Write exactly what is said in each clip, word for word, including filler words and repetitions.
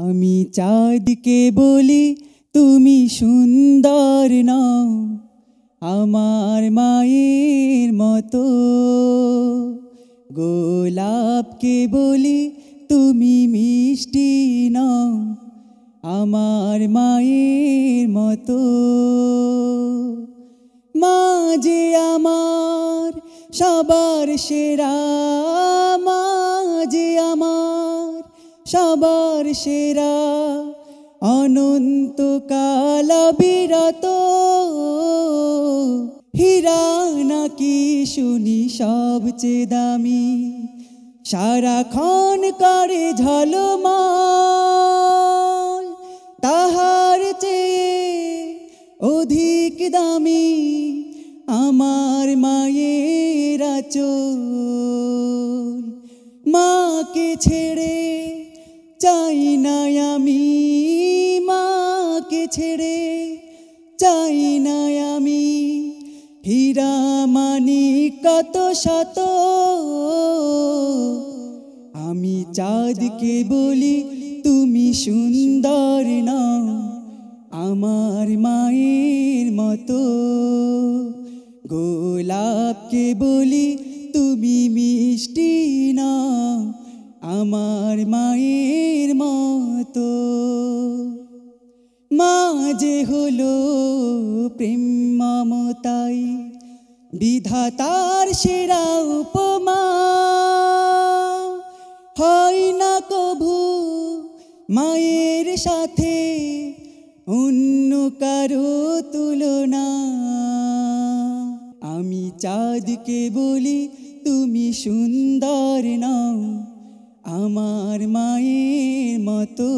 আমি চাঁদকে বলি তুমি সুন্দর নও, আমার মায়ের মতো। গোলাপকে বলি তুমি মিষ্টি নও, আমার মায়ের মতো। মা যে আমার সবার সেরা, মা যে আমার সবার সেরা, অনন্তকাল বিরত। হীরা নাকি শুনি সবচেয়ে দামি, সারাক্ষণ করে ঝলমল, তাহার চেয়ে অধিক দামি আমার মায়ের আঁচল। মাকে ছেড়ে চাই না আমি, মাকে ছেড়ে চাই না আমি, হীরা মানিক কত শত। আমি চাঁদকে বলি তুমি সুন্দর নও, আমার মায়ের মতো। গোলাপকে বলি তুমি মিষ্টি নও, আমার মায়ের মতো। মা যে হলো প্রেম মমতাই বিধাতার সেরা উপমা, হয় না কভু মায়ের সাথে অন্য কারো তুলনা। আমি চাঁদকে বলি তুমি সুন্দর নও, আমার মায়ের মতো।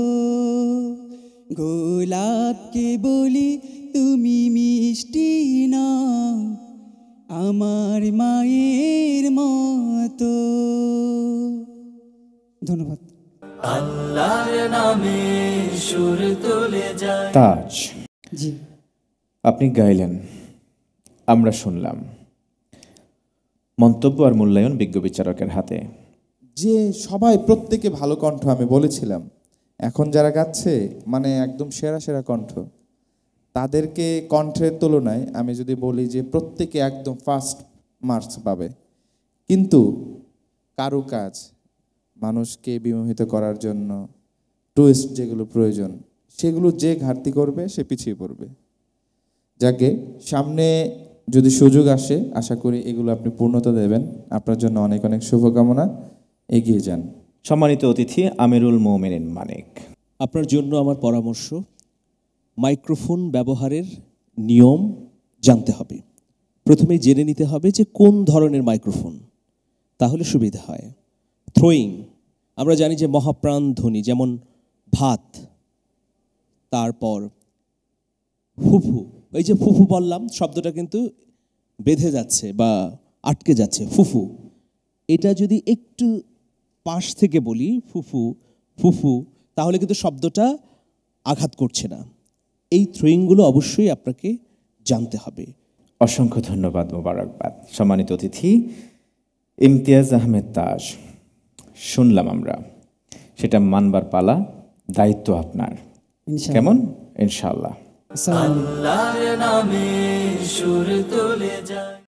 গোলাপকে বলি তুমি মিষ্টি নও, আমার মায়ের মতো। ধন্যবাদ। আল্লাহর নামে সুর তুলে যায়। তাজ জি, আপনি গাইলেন, আমরা শুনলাম। মন্তব্য আর মূল্যায়ন বিজ্ঞ বিচারকের হাতে। যে সবাই প্রত্যেকে ভালো কণ্ঠ, আমি বলেছিলাম এখন যারা গাচ্ছে মানে একদম সেরা সেরা কণ্ঠ, তাদেরকে কণ্ঠের তুলনায় আমি যদি বলি যে প্রত্যেকে একদম ফার্স্ট মার্কস পাবে। কিন্তু কারুকাজ, মানুষকে বিমোহিত করার জন্য টুইস্ট যেগুলো প্রয়োজন, সেগুলো যে ঘাটতি করবে সে পিছিয়ে পড়বে। যাকে সামনে যদি সুযোগ আসে, আশা করি এগুলো আপনি পূর্ণতা দেবেন। আপনার জন্য অনেক অনেক শুভকামনা, এগিয়ে যান। সম্মানিত অতিথি আমিরুল মোমিনিন মানিক, আপনার জন্য আমার পরামর্শ, মাইক্রোফোন ব্যবহারের নিয়ম জানতে হবে। প্রথমে জেনে নিতে হবে যে কোন ধরনের মাইক্রোফোন, তাহলে সুবিধা হয়। থ্রোয়িং, আমরা জানি যে মহাপ্রাণ ধ্বনি, যেমন ভাত, তারপর ফুফু। এই যে ফুফু বললাম, শব্দটা কিন্তু বেঁধে যাচ্ছে বা আটকে যাচ্ছে, ফুফু। এটা যদি একটু পাশ থেকে বলি ফুফু ফুফু, তাহলে কিন্তু শব্দটা আঘাত করছে না। এই থ্রোয়িংগুলো অবশ্যই আপনাকে জানতে হবে। অসংখ্য ধন্যবাদ, মোবারকবাদ। সম্মানিত অতিথি ইমতিয়াজ আহমেদ তাজ, শুনলাম আমরা, সেটা মানবার পালা, দায়িত্ব আপনার। ইনশাআল্লাহ। কেমন? ইনশাআল্লাহ। আসসালামু আলাইকুম। আল্লাহর নামে সুর তুলে যায়।